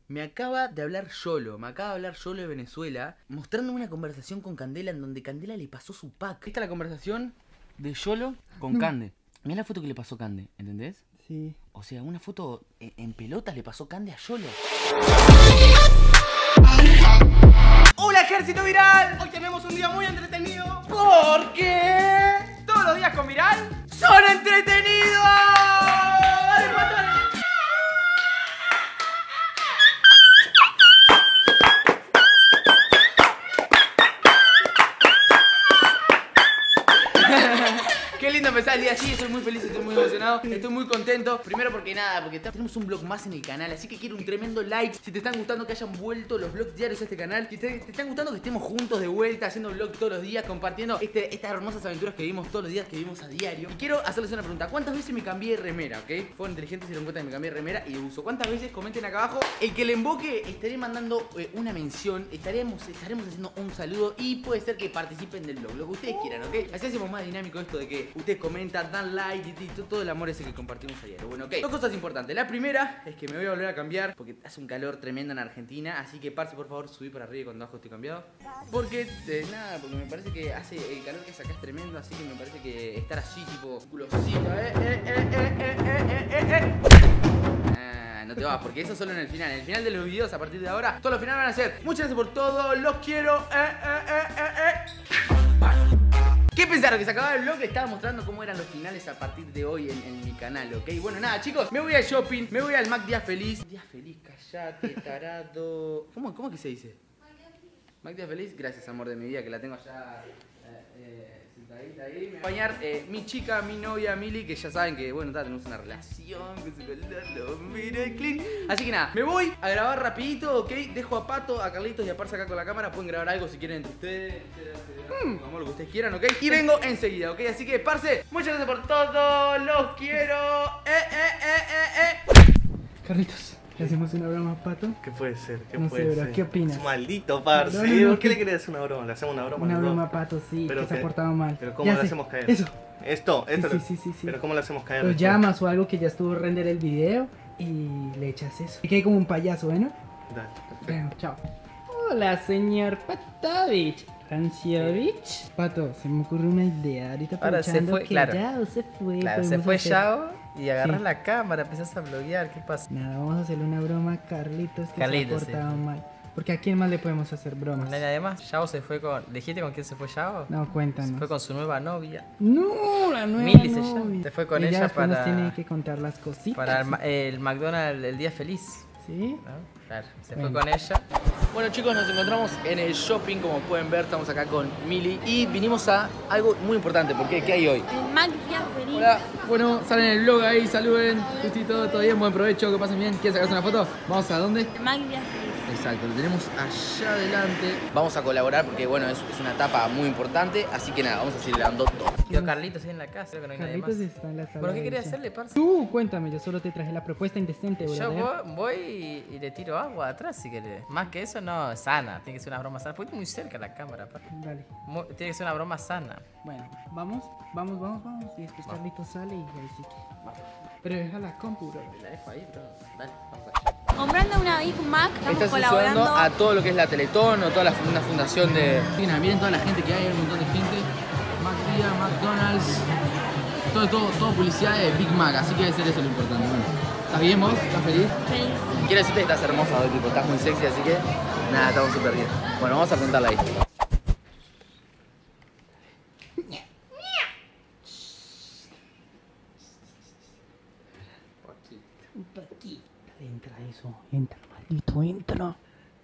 Me acaba de hablar Yolo, de Venezuela, mostrándome una conversación con Candela en donde Candela le pasó su pack. Esta es la conversación de Yolo con Cande. Mirá la foto que le pasó Cande, ¿entendés? Sí. O sea, una foto en pelotas le pasó Cande a Yolo. ¡Hola, ejército viral! Hoy tenemos un día muy entretenido porque todos los días con Viral son entretenidos. ¡Dale, patrón! Qué lindo empezar el día así, estoy muy feliz, estoy muy emocionado, estoy muy contento. Primero porque nada, porque tenemos un vlog más en el canal, así que quiero un tremendo like. Si te están gustando que hayan vuelto los vlogs diarios a este canal, si te están gustando que estemos juntos de vuelta, haciendo vlogs todos los días, compartiendo estas hermosas aventuras que vivimos todos los días, que vivimos a diario. Y quiero hacerles una pregunta, ¿cuántas veces me cambié de remera, ok? Fueron inteligentes y se dieron cuenta que me cambié de remera y de uso. ¿Cuántas veces? Comenten acá abajo. El que le invoque, estaré mandando una mención, estaremos haciendo un saludo y puede ser que participen del vlog, lo que ustedes quieran, ok. Así hacemos más dinámico esto de que ustedes comentan, dan like y todo el amor ese que compartimos ayer. Bueno, ok. Dos cosas importantes. La primera es que me voy a volver a cambiar porque hace un calor tremendo en Argentina. Así que, parce, por favor, subí para arriba y cuando abajo estoy cambiado. Porque, nada, porque me parece que hace el calor que sacás tremendo. Así que me parece que estar así, tipo, culosito, no te vas, porque eso solo en el final. En el final de los videos, a partir de ahora, todos los finales van a ser muchas gracias por todo, los quiero. ¿Qué pensaron? Que se acababa el vlog, les estaba mostrando cómo eran los finales a partir de hoy en mi canal, ¿ok? Bueno, nada, chicos, me voy al shopping, me voy al Mac Día Feliz. Día Feliz, callate, tarado. ¿Cómo que se dice? Mac Día Feliz, gracias, amor de mi vida, que la tengo allá sentadita ahí. Me va a acompañar mi chica, mi novia, Mili, que ya saben que, bueno, tenemos una relación, que se lo mire clean. Así que nada, me voy a grabar rapidito, ¿ok? Dejo a Pato, a Carlitos y a Parza acá con la cámara. Pueden grabar algo si quieren entre ustedes. Vamos, lo que ustedes quieran, ¿ok? Y vengo enseguida, ¿ok? Así que, parce, muchas gracias por todo. Los quiero. Carlitos, ¿le hacemos una broma a Pato? ¿Qué puede ser? ¿Qué No puede sé, bro, ser? ¿qué opinas? Maldito parce. No, ¿Por qué ¿qué? le querés hacer una broma? ¿Le hacemos una broma? Una los dos? broma a Pato, sí, Pero que se ha que- portado mal. Pero ¿cómo Ya le sé, hacemos caer? Eso. Esto. Sí. Pero ¿cómo le hacemos caer? Lo esto? llamas o algo que ya estuvo render el video y le echas eso. Y quede como un payaso, ¿bueno? Dale, perfecto. Bueno, chao. Hola, señor Patovich. Ranciovich. Pato, se me ocurrió una idea. Ahorita Ahora se aprovechando fue, que claro. Yao se fue. Claro, se podemos fue hacer- Yao y agarras Sí. la cámara, empezás a bloguear, ¿qué pasa? Nada, vamos a hacerle una broma a Carlitos que Carlitos, se ha portado mal. Porque ¿a quién más le podemos hacer bromas? No hay nadie más. Yao se fue con... ¿Dijiste con quién se fue Yao? No, Se cuéntanos. fue con su nueva novia. No, la nueva Mili se llama. novia. Se fue con Y ya ella después nos para- tiene que contar las cositas. Para el McDonald's el día feliz, ¿Sí? ¿no? Claro, se Bueno. fue con ella. Bueno, chicos, nos encontramos en el shopping, como pueden ver, estamos acá con Mili y vinimos a algo muy importante, porque ¿qué hay hoy? El Mac Día Feliz. Hola, bueno, salen en el vlog ahí, saluden, justito, todo bien, buen provecho, que pasen bien. ¿Quieren sacarse una foto? ¿Vamos a dónde? El Mac Día Feliz. Exacto, lo tenemos allá adelante. Vamos a colaborar porque, bueno, es una etapa muy importante, así que nada, vamos a seguir dando todo. Quedó Carlitos ahí en la casa, creo que no hay nadie Carlitos más. está en la sala. ¿Pero qué de quería edición. hacerle, parce? Tú, cuéntame, yo solo te traje la propuesta indecente, Yo brother. voy y le tiro agua atrás si querés. Más que eso, no, sana. Tiene que ser una broma sana. Porque muy cerca la cámara, parce. Dale. Tiene que ser una broma sana. Bueno, vamos. Y después Carlitos sale y ahí sí que... Pero deja la compu, bro. La dejo ahí, bro. Dale, vamos allá. Comprando una Big Mac, estamos Estás colaborando. ayudando a todo lo que es la Teletón o toda una fundación de... Miren toda la gente que hay un montón de gente. McDía, McDonald's, todo publicidad de Big Mac, así que debe ser eso lo importante. Bueno, ¿estás bien vos? ¿Estás feliz? Feliz. Quiero decirte que estás hermosa hoy, tipo, estás muy sexy, así que nada, estamos súper bien. Bueno, vamos a preguntarla ahí. Un poquito. Entra eso. Entra, maldito, entra.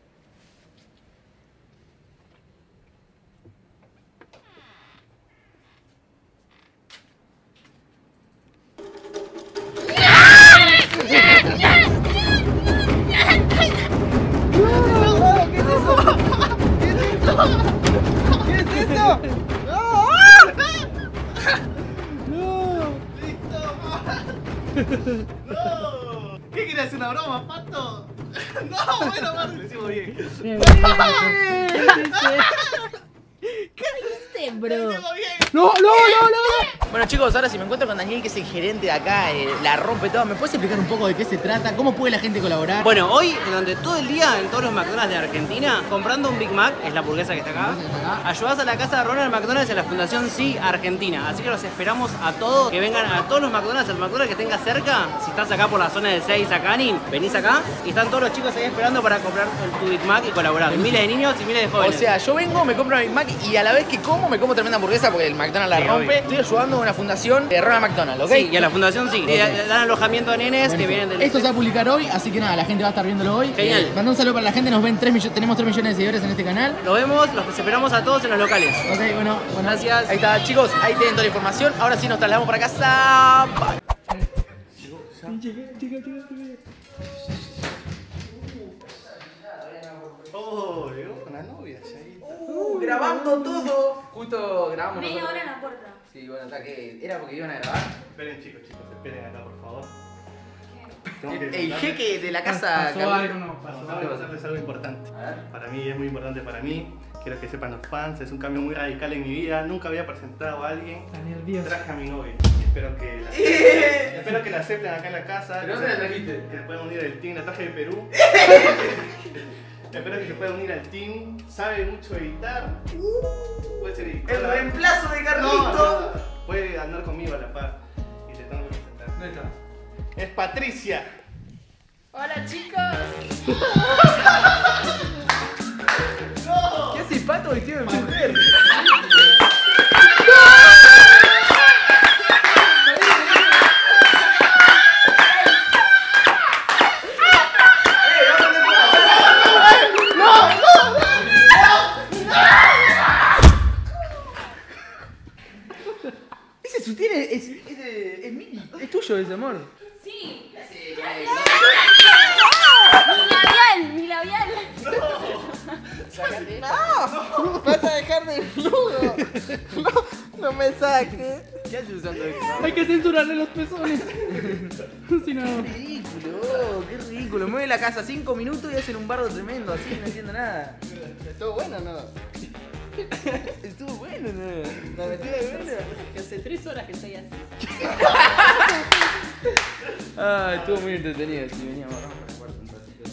¡No! ¿Qué querés hacer una broma, Pato? No, bueno, Marce, lo hicimos bien. ¿Qué viste, bro? Lo hicimos bien. ¡No! Bueno chicos, ahora sí me encuentro con Daniel, que es el gerente de acá, la rompe todo. ¿Me puedes explicar un poco de qué se trata? ¿Cómo puede la gente colaborar? Bueno, hoy, durante todo el día, en todos los McDonald's de Argentina, comprando un Big Mac, es la hamburguesa que está acá, ayudás a la casa de Ronald McDonald's y a la Fundación Sí Argentina. Así que los esperamos a todos, que vengan a todos los McDonald's, el McDonald's que tenga cerca. Si estás acá por la zona del 6, acá, venís acá y están todos los chicos ahí esperando para comprar tu Big Mac y colaborar. Miles de niños y miles de jóvenes. O sea, yo vengo, me compro una Big Mac y a la vez que como, me como tremenda hamburguesa porque el McDonald's la Sí, rompe. obvio. Estoy ayudando a una fundación de Ronald McDonald, ¿ok? Sí, y a la Fundación Sí. Dan alojamiento a nenes que vienen del... Esto se va a publicar hoy, así que nada, la gente va a estar viéndolo hoy. Genial. Manda un saludo para la gente, nos ven 3 millones, tenemos 3 millones de seguidores en este canal. Nos vemos, los esperamos a todos en los locales. Ok, bueno, Gracias. Ahí está, chicos, ahí tienen toda la información. Ahora sí nos trasladamos para casa. Bye. Oh, llegó con la novia, ahí. Grabando todo. Justo grabamos Media nosotros. hora en la puerta. Sí, bueno, está que era porque iban a grabar. Esperen chicos, esperen acá por favor. Tengo que El contarles- jeque de la casa. Pasó algo, no, Tengo pasó que algo. contarles algo importante. A ver. Para mí es muy importante para mí. Quiero que sepan los fans, es un cambio muy radical en mi vida. Nunca había presentado a alguien. Está nervioso. Traje a mi novia. Y espero que la acepten. Espero que la acepten acá en la casa. ¿Pero dónde la trajiste? Que se puedan unir al team. La traje de Perú. Espero que se puedan unir al team. Sabe mucho editar. Puede ser editora. El reemplazo de No, Carlito. no, puede andar conmigo a la par. Y te tengo que presentar. ¿Dónde está? Es Patricia. Hola chicos. ¿Qué hace Pato vestido de mujer? Ese sutién es mini, es tuyo ese amor. Sí. Sí, Mi labial. ¡Vas a dejar de desnudo! No me saques. ¿Qué haces usando esto? Hay que censurarle los pezones. Si no. Qué ridículo, qué ridículo. Mueve la casa 5 minutos y hacen un bardo tremendo, así no entiendo nada. ¿Estuvo bueno o no? Estuvo bueno, ¿no? La metida de buena. Hace 3 horas que estoy así. Ah, estuvo muy entretenido. Si veníamos, vamos a jugar un ratito.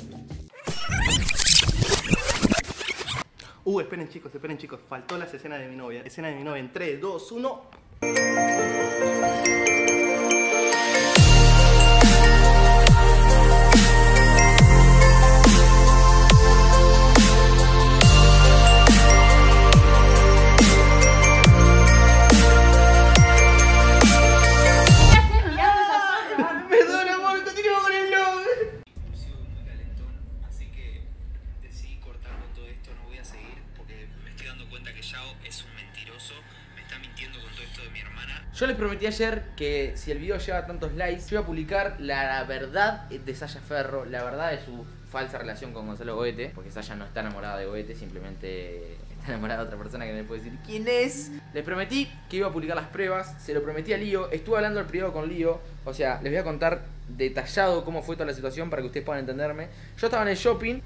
Esperen chicos, faltó la escena de mi novia. Escena de mi novia en 3, 2, 1. ¿Qué haces mirando esa zona? Perdón, amor, continúa con el vlog. Sigo muy calentón, así que decidí cortarlo todo esto, no voy a seguir porque me estoy dando cuenta que Yao es un mentiroso, me está mintiendo con todo esto de mi hermana. Yo les prometí ayer que si el video lleva tantos likes, yo iba a publicar la verdad de Saya Ferro, la verdad de su falsa relación con Gonzalo Goete, porque Saya no está enamorada de Goete, simplemente está enamorada de otra persona que no le puedo decir quién es. Les prometí que iba a publicar las pruebas, se lo prometí a Lío, estuve hablando al privado con Lío, o sea, les voy a contar detallado cómo fue toda la situación para que ustedes puedan entenderme. Yo estaba en el shopping,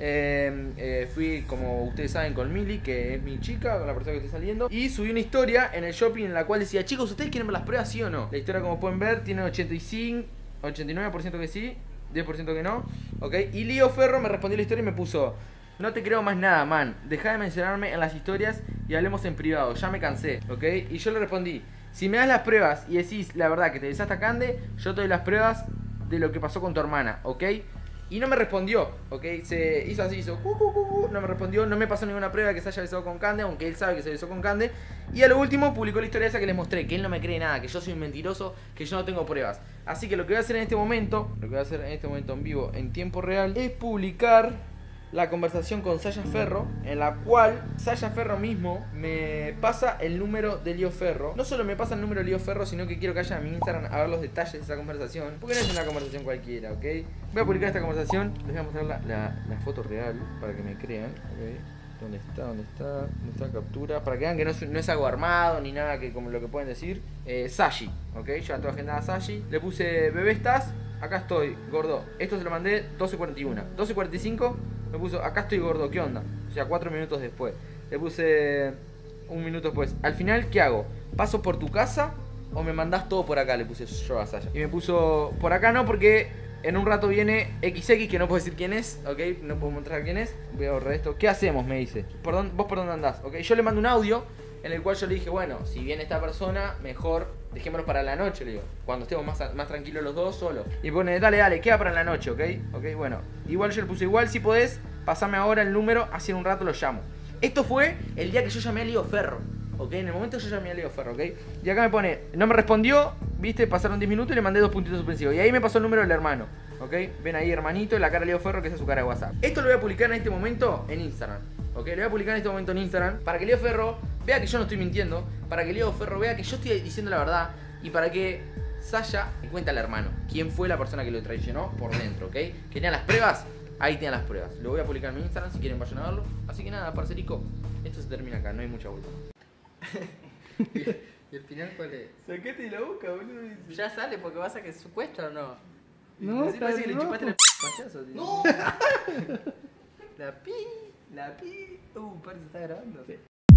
fui como ustedes saben con Mili, que es mi chica, con la persona que estoy saliendo, y subí una historia en el shopping en la cual decía: chicos, ¿ustedes quieren ver las pruebas, sí o no? La historia, como pueden ver, tiene 89% que sí, 10% que no, ok. Y Lío Ferro me respondió la historia y me puso: no te creo más nada, man, deja de mencionarme en las historias y hablemos en privado, ya me cansé, ok. Y yo le respondí: si me das las pruebas y decís la verdad que te besaste a Cande, yo te doy las pruebas de lo que pasó con tu hermana, ok. Y no me respondió, ok, se hizo así, hizo no me respondió, no me pasó ninguna prueba que se haya besado con Cande, aunque él sabe que se besó con Cande. Y a lo último publicó la historia esa que les mostré, que él no me cree nada, que yo soy un mentiroso, que yo no tengo pruebas. Así que lo que voy a hacer en este momento, en vivo, en tiempo real, es publicar la conversación con Saya Ferro, en la cual Saya Ferro mismo me pasa el número de Lío Ferro. No solo me pasa el número de Lío Ferro, sino que quiero que vayan a mi Instagram a ver los detalles de esa conversación, porque no es una conversación cualquiera, ¿ok? Voy a publicar esta conversación, les voy a mostrar la foto real para que me crean, ¿ok? ¿Dónde está la captura? Para que vean que no es algo armado ni nada que como lo que pueden decir. Sashi, ¿ok? Ya tengo agendada a Sashi. Le puse: bebé, ¿estás? Acá estoy, gordo. Esto se lo mandé 12:41. 12:45 me puso: acá estoy, gordo, ¿qué onda? O sea, 4 minutos después. Le puse: un minuto después. Al final, ¿qué hago? ¿Paso por tu casa o me mandás todo por acá? Le puse yo a Saya. Y me puso por acá no, porque en un rato viene XX, que no puedo decir quién es, ¿ok? No puedo mostrar quién es. Voy a borrar esto. ¿Qué hacemos? Me dice. ¿Vos por dónde andás? ¿Ok? Yo le mando un audio en el cual yo le dije, bueno, si viene esta persona, mejor dejémoslo para la noche, le digo. Cuando estemos más tranquilos los dos, solos. Y pone, dale, queda para la noche, ¿ok? Ok, bueno. Igual yo le puse, igual si podés, pasame ahora el número, así en un rato lo llamo. Esto fue el día que yo llamé a Leo Ferro, ¿ok? En el momento que yo llamé a Leo Ferro, ¿ok? Y acá me pone, no me respondió, viste, pasaron 10 minutos y le mandé 2 puntitos suspensivos. Y ahí me pasó el número del hermano, ¿ok? Ven ahí, hermanito, la cara de Leo Ferro, que esa es su cara de WhatsApp. Esto lo voy a publicar en este momento en Instagram, ¿ok? Lo voy a publicar en este momento en Instagram para que Leo Ferro vea que yo no estoy mintiendo, para que Leo Ferro vea que yo estoy diciendo la verdad y para que Saya me cuente al hermano quién fue la persona que lo traicionó por dentro, ¿ok? ¿Querían las pruebas? Ahí tienen las pruebas. Lo voy a publicar en mi Instagram si quieren vayan a verlo. Así que nada, parcerico, esto se termina acá, no hay mucha vuelta. ¿Y el final cuál es? Saquete de la boca, boludo. Ya sale porque vas a que secuestra o no. No, Así parece que le no. chupaste la payaso, tío. ¡No! La pi. Parece que está grabando.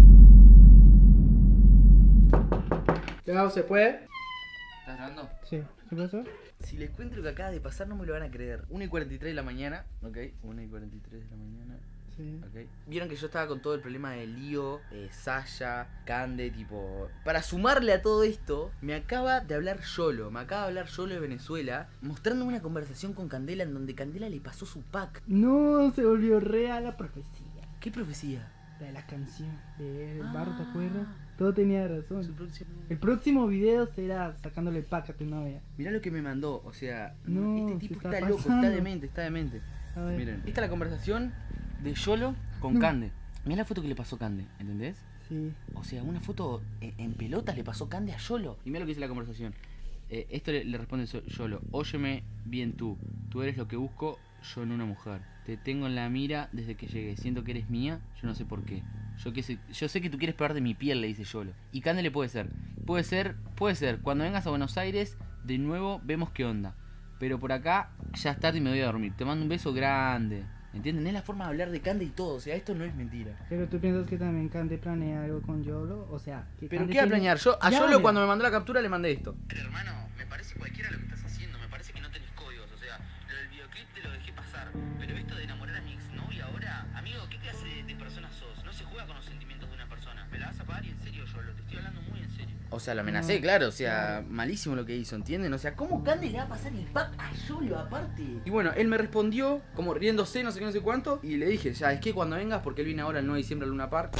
Chao, ¿se puede? ¿Estás grabando? Sí. ¿Qué pasó? Si les cuento lo que acaba de pasar no me lo van a creer. 1:43 de la mañana, ¿ok? 1:43 de la mañana. Sí. Okay. Vieron que yo estaba con todo el problema de Lío, Saya, Cande, tipo... Para sumarle a todo esto, me acaba de hablar Yolo. Me acaba de hablar Yolo de Venezuela, mostrándome una conversación con Candela en donde Candela le pasó su pack. No, se volvió real la profecía. ¿Qué profecía? La de la canción de Barro, ¿te acuerdas? Todo tenía razón. Su próximo... El próximo video será sacándole pack a tu novia. Mirá lo que me mandó, o sea... No, este tipo se está está loco, pasando. está demente. A ver. Miren, esta es la conversación de Yolo con No. Cande. Mirá la foto que le pasó Cande, ¿entendés? Sí. O sea, una foto en pelotas le pasó Cande a Yolo. Y mira lo que dice la conversación. Esto le responde Yolo. Óyeme bien tú eres lo que busco yo en una mujer. Te tengo en la mira desde que llegué. Siento que eres mía, yo no sé por qué. Yo sé que tú quieres pegar de mi piel, le dice Yolo. Y Cande le puede ser. Puede ser. Cuando vengas a Buenos Aires, de nuevo vemos qué onda. Pero por acá ya es tarde y me voy a dormir. Te mando un beso grande. ¿Entienden? Es la forma de hablar de Cande y todo. O sea, esto no es mentira. Pero tú piensas que también Cande planea algo con Yolo, o sea, que ¿Pero Cande qué va a tiene- planear? Yo a Ya, Yolo mira. cuando me mandó la captura le mandé esto. Pero hermano, me parece cualquiera lo que estás haciendo, me parece que no tenés códigos, o sea, lo del videoclip te lo dejé pasar, pero esto de enamorar a mi exnovia ahora, amigo, ¿qué clase de persona sos? No se juega con los sentimientos de una persona, me la vas a pagar y en serio yo, lo te estoy hablando muy en serio. O sea, lo amenacé, claro. O sea, malísimo lo que hizo, ¿entienden? O sea, ¿cómo Cande le va a pasar el pack a Yolo aparte? Y bueno, él me respondió, como riéndose, no sé qué, no sé cuánto. Y le dije, ya, es que cuando vengas, porque él viene ahora el 9 de diciembre a Luna Park.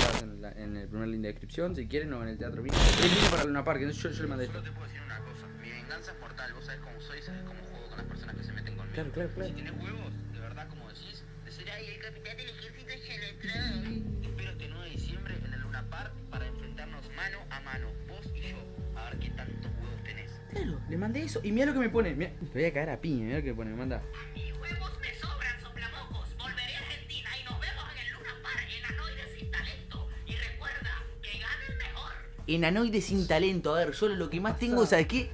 En el primer link de descripción, si quieren, o en el Teatro Vino. Él viene para Luna Park, entonces yo le mandé esto. Solo te puedo decir una cosa, mi venganza es mortal, vos sabés cómo soy, sabés cómo juego con las personas que se meten conmigo. Claro, claro, claro. Si tenés huevos, de verdad, como decís, de ser ahí el capitán del ejército Yolo. Espero este 9 de diciembre en el Luna Park para enfrentarnos mano a mano, vos y yo, a ver qué tantos huevos tenés. Claro, le mandé eso. Y mira lo que me pone. Mirá, te voy a caer a piña, mira lo que me pone, me manda. Mis huevos me sobran, soplamocos. Volveré a Argentina y nos vemos en el Luna Park, enanoide sin talento. Y recuerda, que gane el mejor. Enanoide sin talento. A ver, yo lo que más tengo, ¿sabes qué?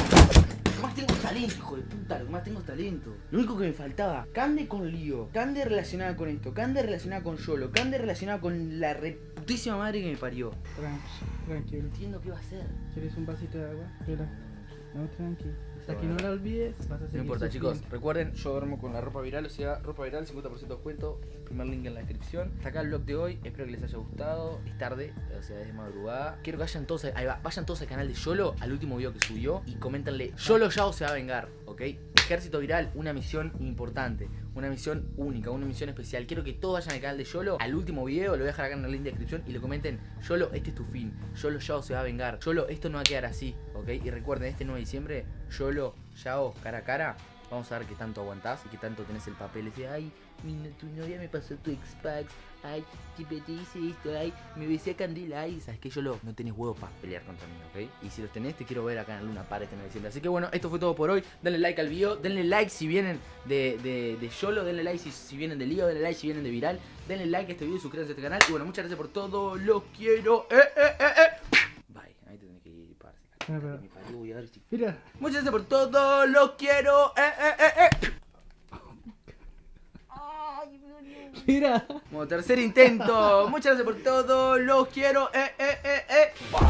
Más tengo talento, hijo de puta, lo que más tengo es talento. Lo único que me faltaba, Cande con Lío, Cande relacionada con esto, Cande relacionada con Yolo, Cande relacionada con la reputísima madre que me parió. Tranquilo. Entiendo qué va a hacer. ¿Quieres un vasito de agua? Espera. No, tranquilo. Hasta que no la olvides, vas a seguir No importa, chicos. sufriendo. Recuerden, yo duermo con la ropa viral, o sea, ropa viral, 50% de descuento. Primer link en la descripción. Hasta acá el vlog de hoy. Espero que les haya gustado. Es tarde, o sea, es de madrugada. Quiero que vayan todos, ahí va, vayan todos al canal de Yolo, al último video que subió, y coméntenle: Yolo Yao se va a vengar, ¿ok? Ejército Viral, una misión importante, una misión única, una misión especial. Quiero que todos vayan al canal de Yolo, al último video, lo voy a dejar acá en el link de descripción, y le comenten: Yolo, este es tu fin. Yolo Yao se va a vengar. Yolo, esto no va a quedar así, ¿ok? Y recuerden, este 9 de diciembre, Yolo Yao, cara a cara. Vamos a ver qué tanto aguantás y qué tanto tenés el papel. Ese, ay, tu novia me pasó tu Xbox. Ay, te hice esto. Ay, me besé a Candela. Ay, sabes que Yolo, no tenés huevos para pelear contra mí, ¿ok? Y si los tenés, te quiero ver acá en Luna Park este 9 de diciembre. Así que bueno, esto fue todo por hoy. Denle like al video. Denle like si vienen de Yolo. Denle like si vienen de Lío. Denle like si vienen de Viral. Denle like a este video y suscríbanse a este canal. Y bueno, muchas gracias por todo. Los quiero. Bye. Ahí te tenés que ir, parce. Pero- Me parió, voy a ver si... Mira. Muchas gracias por todo, los quiero. Ay, me dolió. Espera. Como tercer intento. Muchas gracias por todo. Los quiero.